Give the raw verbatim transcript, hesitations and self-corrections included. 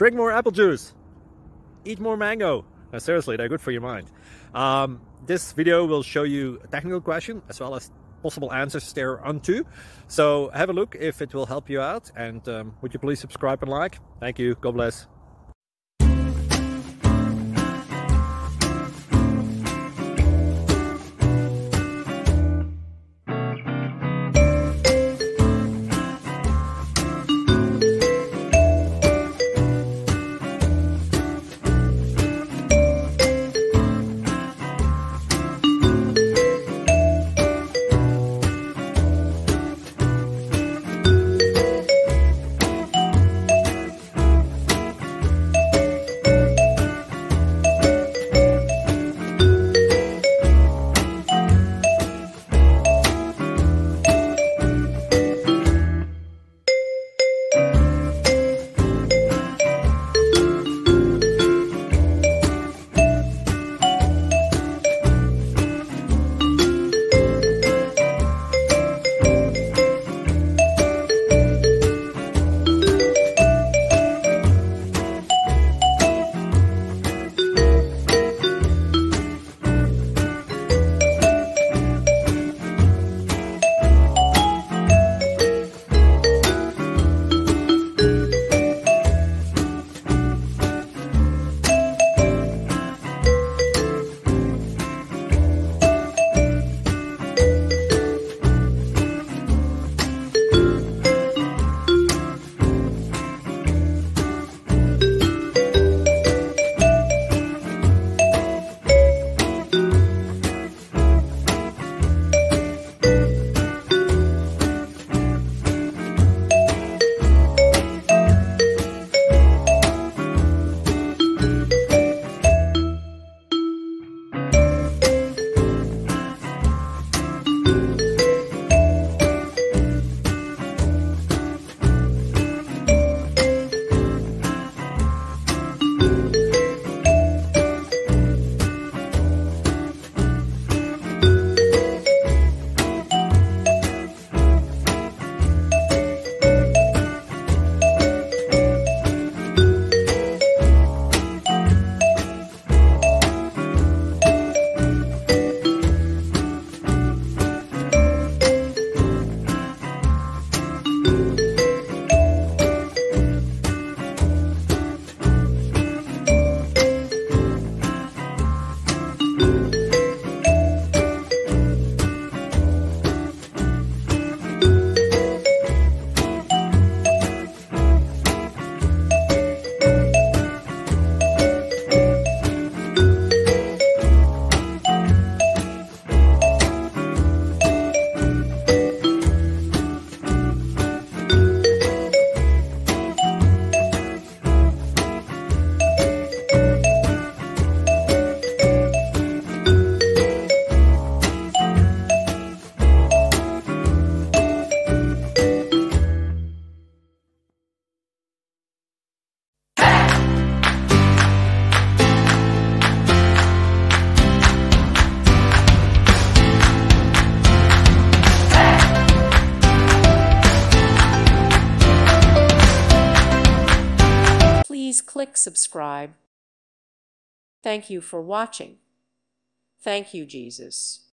drink more apple juice, eat more mango. No, seriously, they're good for your mind. Um, this video will show you a technical question as well as possible answers thereunto. So have a look if it will help you out, and um, would you please subscribe and like? Thank you. God bless. Please click subscribe. Thank you for watching. Thank you, Jesus.